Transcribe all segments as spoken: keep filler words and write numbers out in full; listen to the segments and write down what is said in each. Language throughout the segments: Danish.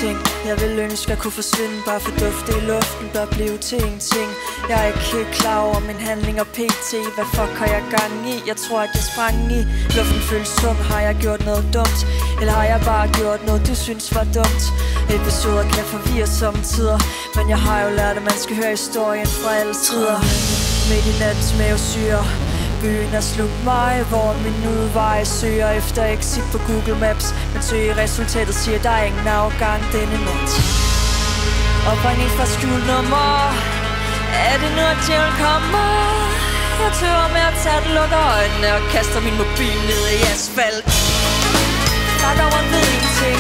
ingenting. Jeg vil ønske at kunne forsvinde, bare for dufte i luften bør blive til ingenting. Jeg er ikke helt klar over min handling og pt. Hvad fuck har jeg gang i? Jeg tror at jeg sprang i. Luften føles tung, har jeg gjort noget dumt? Eller har jeg bare gjort noget du synes var dumt? Episoder kan forvirre sommetider, men jeg har jo lært at man skal høre historien fra alle sider. Midt i nattens mavesyre, byen er slugt mig, hvor min udvej søger efter exit på Google Maps. Men søgeresultatet siger, der er ingen afgang denne nat. Opringning fra skjult nummer. Er det nu, at djævlen kommer? Jeg tøver med at tage den, lukker øjnene og kaster min mobil ned i asfalt. Snakker rundt ved ingenting,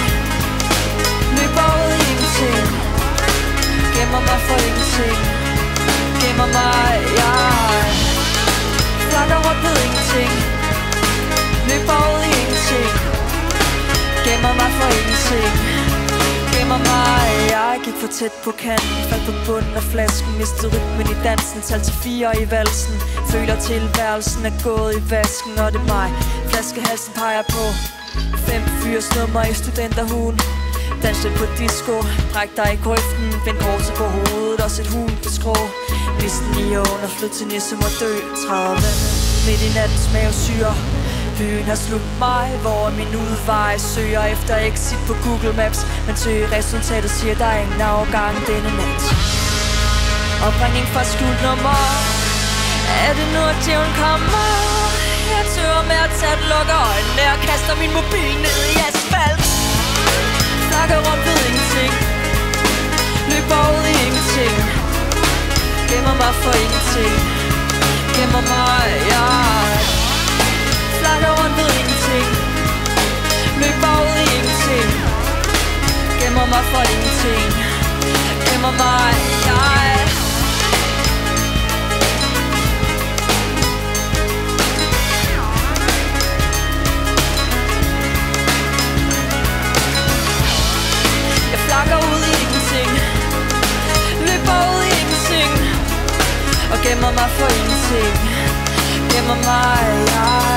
løber ud i ingenting, gemmer mig for ingenting, gemmer mig, jeg snakker rundt ved ingenting, løber ud i ingenting, gemmer mig for ingenting, gemmer mig. Jeg gik for tæt på kanten, faldt på bunden af flasken, mistede rytmen i dansen, tal til fire i valsen. Føler tilværelsen er gået i vasken, og det er mig flaskehalsen peger på. Fem fyrs nummer i studenterhuen, dans lidt på disco, bræk dig i grøften, vend korset på hovedet og sæt hugen på skrå. Listen i åen og flyt til nisse må dø, træder vandet midt i nattens mavesyre. Byen har slugt mig, hvor min udvej søger efter exit på Google Maps. Men søgeresultatet siger, der er ingen afgang denne nat. Opringning fra skjult nummer. Er det nu, at djævlen kommer? Jeg tøver med at tage den, lukker øjnene og kaster min mobil ned i asfalt. Snakker rundt ved ingenting, løber ud i ingenting, gemmer mig for ingenting, gemmer mig, jeg snakker rundt ved ingenting, løber ud i ingenting, gemmer mig for ingenting, gemmer mig, jeg snakker ud i ingenting, løber ud i ingenting, og gemmer mig for ingenting, gemmer mig, jeg